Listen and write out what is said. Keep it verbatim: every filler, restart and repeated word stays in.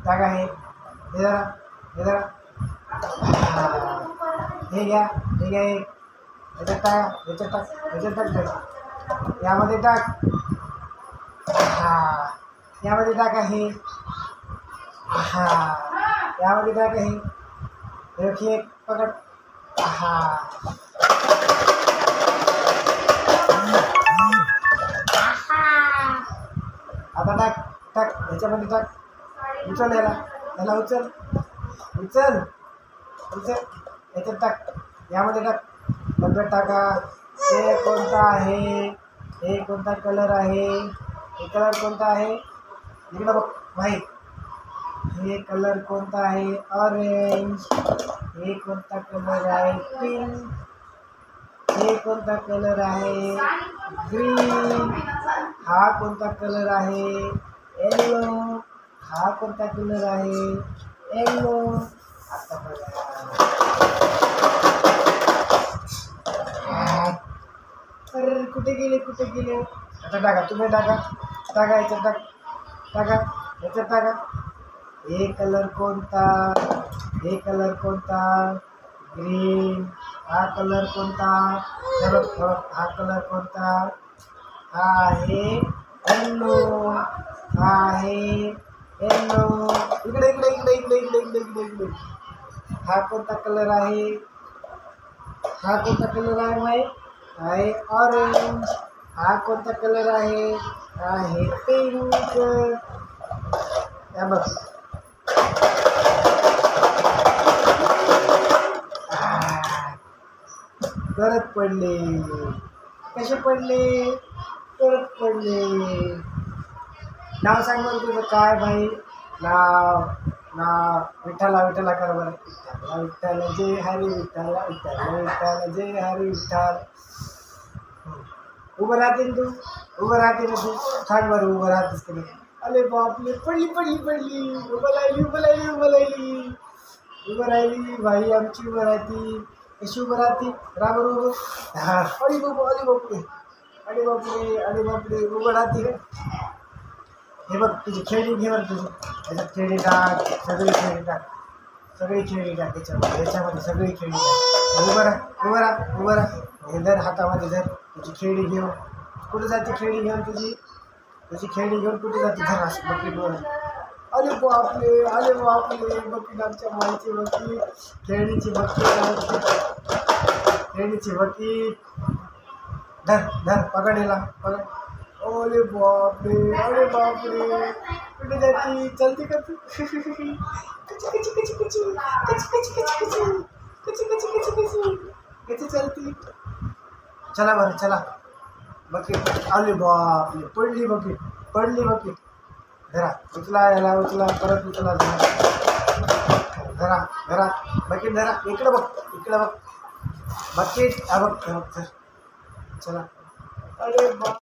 टाका हे हे जरा हे जरा हा. हे घ्या हे घ्या एक याच्यात टाका याच्यात टाक याच्यात टाक टाक यामध्ये टाक हा यामध्ये टाका हे हा यामध्ये टाका हे हे एक पकड हा आता टाक टाक याच्यामध्ये टाक उचल याला याला उचल उचल उचल याच्यात टाक यामध्ये टाक डब्यात टाका हे कोणता आहे हे कोणता कलर आहे हे कलर कोणता आहे इकडं बघ भाई हे कलर कोणता आहे ऑरेंज हे कोणता कलर आहे पिंक हे कोणता कलर आहे ग्रीन हा कोणता कलर आहे येलो हा कोणता कलर आहे येलो आता बघा अरे कुठे गेले कुठे गेले आता टाका तुम्ही टाका टाका याच्यात टाक टाका याच्यात टाका हे कलर कोणता हे कलर कोणता ग्रीन हा कलर कोणता हा कलर कोणता हा आहे येल्लो हा आहे येल्लो इकडे इकडे इकडे इकडे इकडे इकडे इकडे इकडे हा कोणता कलर आहे हा कोणता कलर आहे माहीत आहे ऑरेंज हा कोणता कलर आहे हा आहे पिंक या बघ परत पडले कसे पडले परत पडले नाव सांग बरं तुझं काय भाई नाव नाव विठ्ठला विठ्ठला कर बरं विठ्ठला विठ्ठल जय हरी विठ्ठला विठ्ठला विठ्ठल जय हरी विठ्ठल उभं राहते तू उभं राहते ना तू सांग बरं उभं राहतेस की नाही अरे बापले पडली पडली पडली उभं राहिली उभं राहिली उभं राहिली उभं राहिली भाई आमची उभं राहती कशी उभं राहते राबर उभं हा अरे बाबू अरे बापरे अरे बापरे अरे बापरे उभं राहते हे बघ तुझी खेळणी घे बरं तुझी याच्यात खेळणी टाक सगळी खेळणी टाक सगळी खेळणी टाक याच्यामध्ये याच्यामध्ये सगळी खेळणी टाक उभं राहा उभं राहा उभं राहा हे धर हातामध्ये धर तुझी खेळणी घेऊन कुठे जाते खेळणी घेऊन तुझी तुझी खेळणी घेऊन कुठे जाते धर असं बकेटवर अरे बापले अरे बापले बकेट आमच्या माईची बकेट खेळणीची बकेट खेळणीची बकेट धर धर पकडेला पकड अरे बापरे अरे बापरे कुठे जाती चलती का तू कची कची कची कची कची कची कची कची कची कची कची कची कची चलती चला बरं चला बकेट अरे बापरे पडली बकेट पडली बकेट धरा उचला याला उचला परत उचला धरा धरा धरा बकेट धरा इकडं बघ इकडं बघ बकेट हा बघ धर चला अरे बा